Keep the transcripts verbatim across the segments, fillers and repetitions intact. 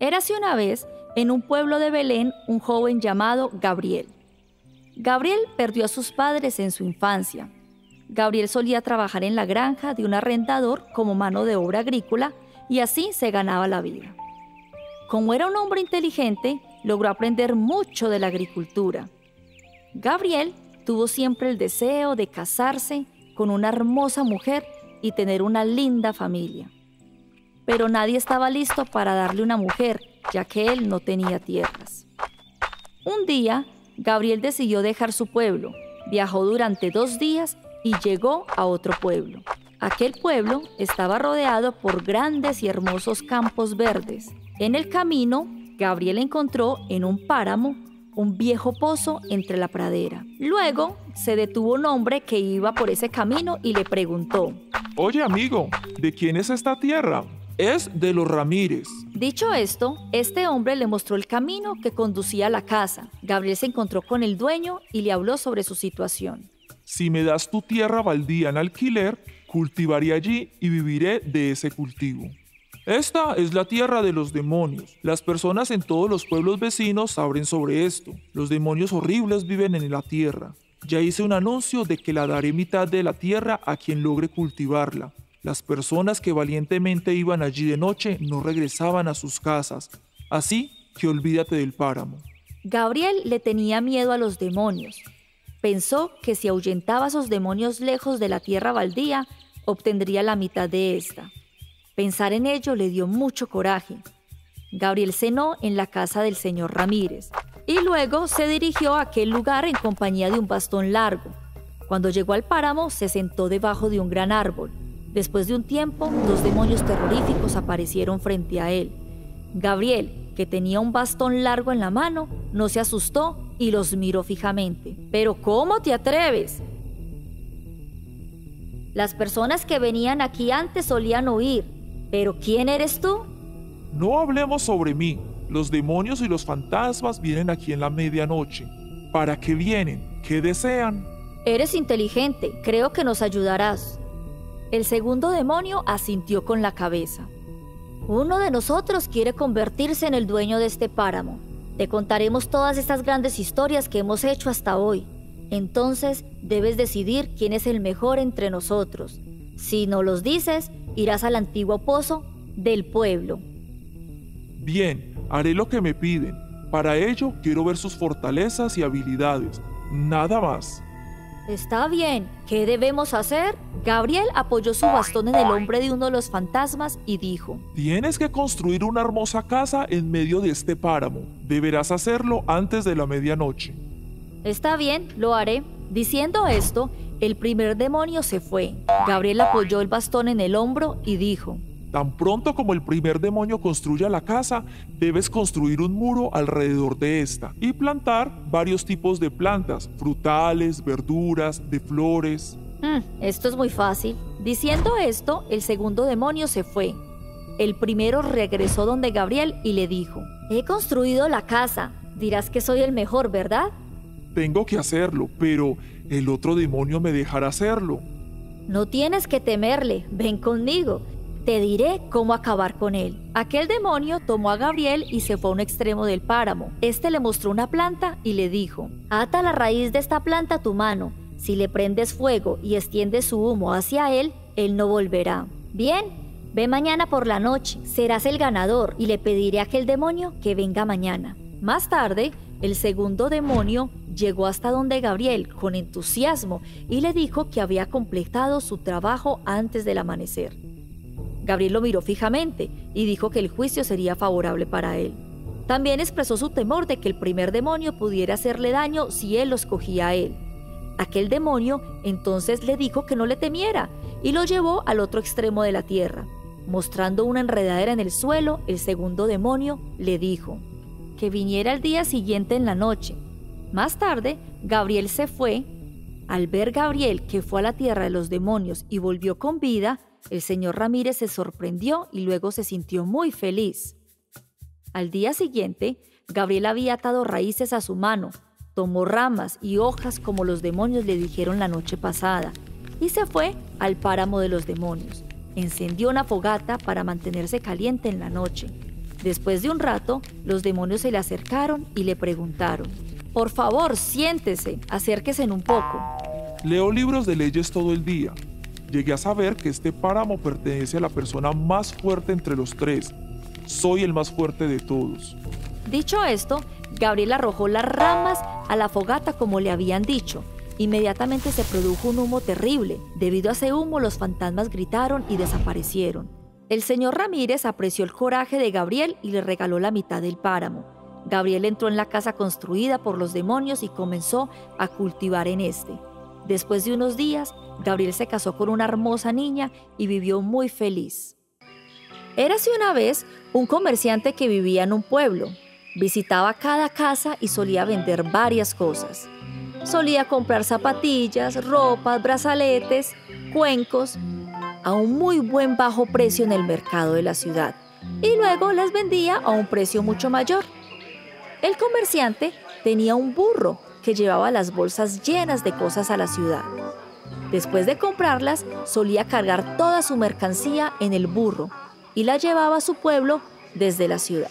Érase una vez, en un pueblo de Belén, un joven llamado Gabriel. Gabriel perdió a sus padres en su infancia. Gabriel solía trabajar en la granja de un arrendador como mano de obra agrícola y así se ganaba la vida. Como era un hombre inteligente, logró aprender mucho de la agricultura. Gabriel tuvo siempre el deseo de casarse con una hermosa mujer y tener una linda familia. Pero nadie estaba listo para darle una mujer, ya que él no tenía tierras. Un día, Gabriel decidió dejar su pueblo, viajó durante dos días y llegó a otro pueblo. Aquel pueblo estaba rodeado por grandes y hermosos campos verdes. En el camino, Gabriel encontró en un páramo un viejo pozo entre la pradera. Luego, se detuvo un hombre que iba por ese camino y le preguntó: «Oye, amigo, ¿de quién es esta tierra?» «Es de los Ramírez». Dicho esto, este hombre le mostró el camino que conducía a la casa. Gabriel se encontró con el dueño y le habló sobre su situación. «Si me das tu tierra baldía en alquiler, cultivaré allí y viviré de ese cultivo. Esta es la tierra de los demonios. Las personas en todos los pueblos vecinos saben sobre esto. Los demonios horribles viven en la tierra. Ya hice un anuncio de que la daré mitad de la tierra a quien logre cultivarla. Las personas que valientemente iban allí de noche no regresaban a sus casas. Así que olvídate del páramo». Gabriel le tenía miedo a los demonios. Pensó que si ahuyentaba a esos demonios lejos de la tierra baldía, obtendría la mitad de esta. Pensar en ello le dio mucho coraje. Gabriel cenó en la casa del señor Ramírez y luego se dirigió a aquel lugar en compañía de un bastón largo. Cuando llegó al páramo, se sentó debajo de un gran árbol. Después de un tiempo, dos demonios terroríficos aparecieron frente a él. Gabriel, que tenía un bastón largo en la mano, no se asustó y los miró fijamente. «¿Pero cómo te atreves?» «Las personas que venían aquí antes solían huir. ¿Pero quién eres tú?» «No hablemos sobre mí. Los demonios y los fantasmas vienen aquí en la medianoche. ¿Para qué vienen? ¿Qué desean?» «Eres inteligente. Creo que nos ayudarás». El segundo demonio asintió con la cabeza. «Uno de nosotros quiere convertirse en el dueño de este páramo. Te contaremos todas estas grandes historias que hemos hecho hasta hoy. Entonces debes decidir quién es el mejor entre nosotros. Si no los dices, irás al antiguo pozo del pueblo». «Bien, haré lo que me piden. Para ello quiero ver sus fortalezas y habilidades. Nada más». «Está bien. ¿Qué debemos hacer?» Gabriel apoyó su bastón en el hombro de uno de los fantasmas y dijo: «Tienes que construir una hermosa casa en medio de este páramo. Deberás hacerlo antes de la medianoche». «Está bien, lo haré». Diciendo esto, el primer demonio se fue. Gabriel apoyó el bastón en el hombro y dijo: «Tan pronto como el primer demonio construya la casa, debes construir un muro alrededor de esta y plantar varios tipos de plantas, frutales, verduras, de flores». Mm, esto es muy fácil. Diciendo esto, el segundo demonio se fue. El primero regresó donde Gabriel y le dijo: «He construido la casa. Dirás que soy el mejor, ¿verdad?» «Tengo que hacerlo, pero el otro demonio me dejará hacerlo». «No tienes que temerle. Ven conmigo. Te diré cómo acabar con él». Aquel demonio tomó a Gabriel y se fue a un extremo del páramo. Este le mostró una planta y le dijo: «Ata la raíz de esta planta a tu mano. Si le prendes fuego y extiendes su humo hacia él, él no volverá. Bien, ve mañana por la noche, serás el ganador y le pediré a aquel demonio que venga mañana». Más tarde, el segundo demonio llegó hasta donde Gabriel con entusiasmo y le dijo que había completado su trabajo antes del amanecer. Gabriel lo miró fijamente y dijo que el juicio sería favorable para él. También expresó su temor de que el primer demonio pudiera hacerle daño si él lo escogía a él. Aquel demonio entonces le dijo que no le temiera y lo llevó al otro extremo de la tierra. Mostrando una enredadera en el suelo, el segundo demonio le dijo que viniera al día siguiente en la noche. Más tarde, Gabriel se fue. Al ver Gabriel que fue a la tierra de los demonios y volvió con vida, el señor Ramírez se sorprendió y luego se sintió muy feliz. Al día siguiente, Gabriel había atado raíces a su mano, tomó ramas y hojas como los demonios le dijeron la noche pasada y se fue al páramo de los demonios. Encendió una fogata para mantenerse caliente en la noche. Después de un rato, los demonios se le acercaron y le preguntaron: «Por favor, siéntese, acérquese un poco». Leo libros de leyes todo el día. Llegué a saber que este páramo pertenece a la persona más fuerte entre los tres. Soy el más fuerte de todos. Dicho esto, Gabriel arrojó las ramas a la fogata como le habían dicho. Inmediatamente se produjo un humo terrible. Debido a ese humo, los fantasmas gritaron y desaparecieron. El señor Ramírez apreció el coraje de Gabriel y le regaló la mitad del páramo. Gabriel entró en la casa construida por los demonios y comenzó a cultivar en este. Después de unos días, Gabriel se casó con una hermosa niña y vivió muy feliz. Érase una vez un comerciante que vivía en un pueblo. Visitaba cada casa y solía vender varias cosas. Solía comprar zapatillas, ropas, brazaletes, cuencos a un muy buen bajo precio en el mercado de la ciudad y luego las vendía a un precio mucho mayor. El comerciante tenía un burro que llevaba las bolsas llenas de cosas a la ciudad. Después de comprarlas, solía cargar toda su mercancía en el burro y la llevaba a su pueblo desde la ciudad.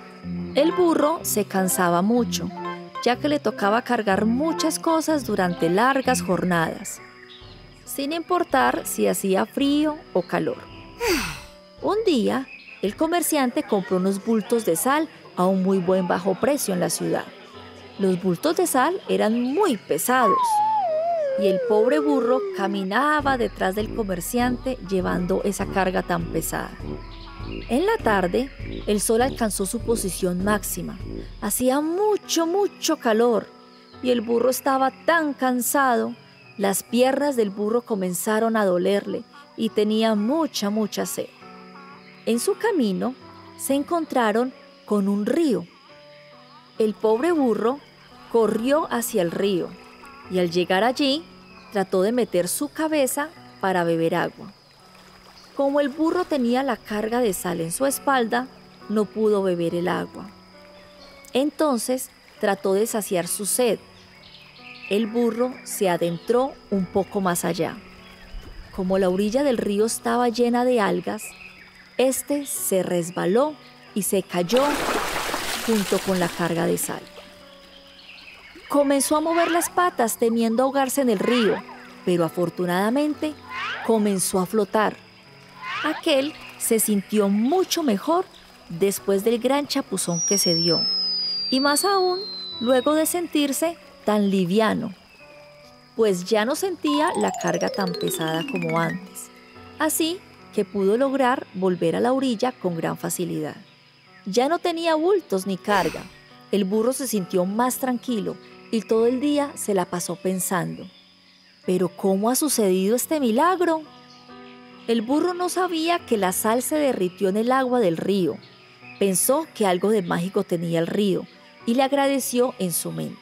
El burro se cansaba mucho, ya que le tocaba cargar muchas cosas durante largas jornadas, sin importar si hacía frío o calor. Un día, el comerciante compró unos bultos de sal a un muy buen bajo precio en la ciudad. Los bultos de sal eran muy pesados y el pobre burro caminaba detrás del comerciante llevando esa carga tan pesada. En la tarde, el sol alcanzó su posición máxima. Hacía mucho, mucho calor y el burro estaba tan cansado. Las piernas del burro comenzaron a dolerle y tenía mucha, mucha sed. En su camino, se encontraron con un río. El pobre burro corrió hacia el río y al llegar allí, trató de meter su cabeza para beber agua. Como el burro tenía la carga de sal en su espalda, no pudo beber el agua. Entonces trató de saciar su sed. El burro se adentró un poco más allá. Como la orilla del río estaba llena de algas, este se resbaló y se cayó junto con la carga de sal. Comenzó a mover las patas temiendo ahogarse en el río, pero afortunadamente comenzó a flotar. Aquel se sintió mucho mejor después del gran chapuzón que se dio, y más aún luego de sentirse tan liviano, pues ya no sentía la carga tan pesada como antes, así que pudo lograr volver a la orilla con gran facilidad. Ya no tenía bultos ni carga. El burro se sintió más tranquilo y todo el día se la pasó pensando: ¿pero cómo ha sucedido este milagro? El burro no sabía que la sal se derritió en el agua del río. Pensó que algo de mágico tenía el río y le agradeció en su mente.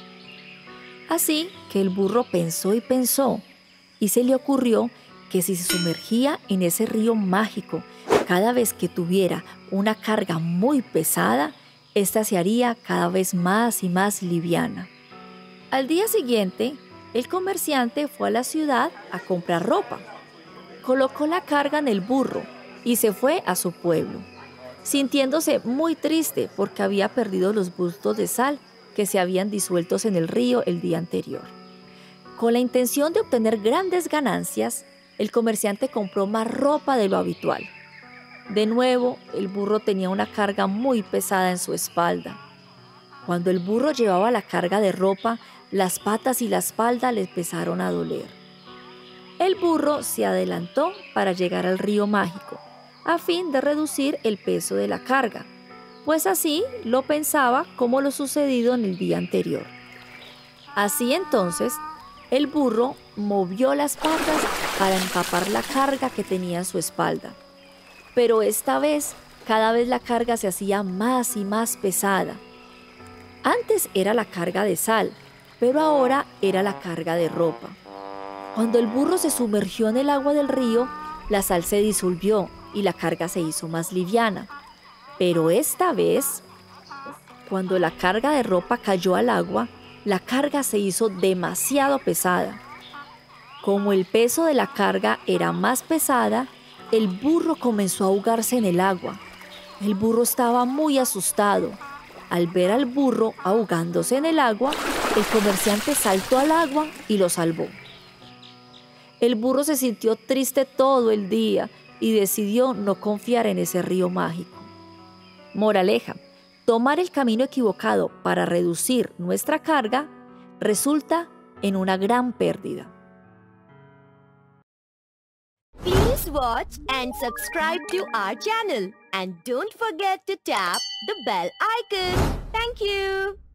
Así que el burro pensó y pensó y se le ocurrió que si se sumergía en ese río mágico cada vez que tuviera una carga muy pesada, ésta se haría cada vez más y más liviana. Al día siguiente, el comerciante fue a la ciudad a comprar ropa. Colocó la carga en el burro y se fue a su pueblo, sintiéndose muy triste porque había perdido los bultos de sal que se habían disueltos en el río el día anterior. Con la intención de obtener grandes ganancias, el comerciante compró más ropa de lo habitual. De nuevo, el burro tenía una carga muy pesada en su espalda. Cuando el burro llevaba la carga de ropa, las patas y la espalda le empezaron a doler. El burro se adelantó para llegar al río mágico, a fin de reducir el peso de la carga, pues así lo pensaba como lo sucedido en el día anterior. Así entonces, el burro movió las patas para empapar la carga que tenía en su espalda. Pero esta vez, cada vez la carga se hacía más y más pesada. Antes era la carga de sal, pero ahora era la carga de ropa. Cuando el burro se sumergió en el agua del río, la sal se disolvió y la carga se hizo más liviana. Pero esta vez, cuando la carga de ropa cayó al agua, la carga se hizo demasiado pesada. Como el peso de la carga era más pesada, el burro comenzó a ahogarse en el agua. El burro estaba muy asustado. Al ver al burro ahogándose en el agua, el comerciante saltó al agua y lo salvó. El burro se sintió triste todo el día y decidió no confiar en ese río mágico. Moraleja: tomar el camino equivocado para reducir nuestra carga resulta en una gran pérdida. Please watch and subscribe to our channel and don't forget to tap the bell icon. Thank you.